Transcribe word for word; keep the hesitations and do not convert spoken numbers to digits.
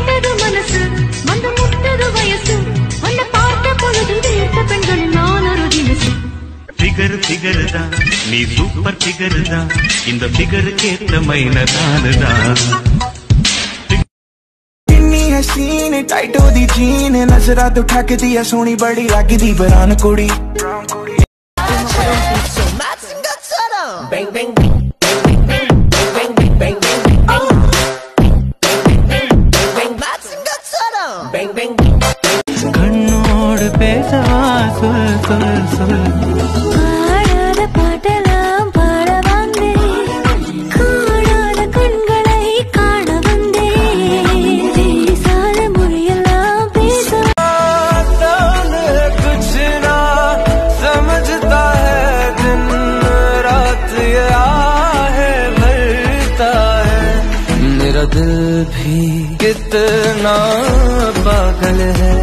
கேட்டது மனசு வந்து முட்டது வயசு உன்னை பார்த்த பொழுது வேட்ட பெண்கள் நான் ஒரு தினசு ஃபிகர் ஃபிகர் தான் நீ சூப்பர் ஃபிகர் தான் இந்த ஃபிகருக்கு ஏத்த மைன தானுதான் सीने टाइट हो दी जीन नजरा तो ठक दिया सोनी बड़ी लगदी बरान कुड़ी கண்ணோடு பேசவா சொல் சொல் சொல் பாடாத பாட்டெல்லாம் பாட வந்தேன் காணாத கண்களை காண வந்தேன் பேசாத மொழியெல்லாம் பேச कुछ ना समझता है दिन रात ये आहे भरता है मेरा दिल भी कितना पागल है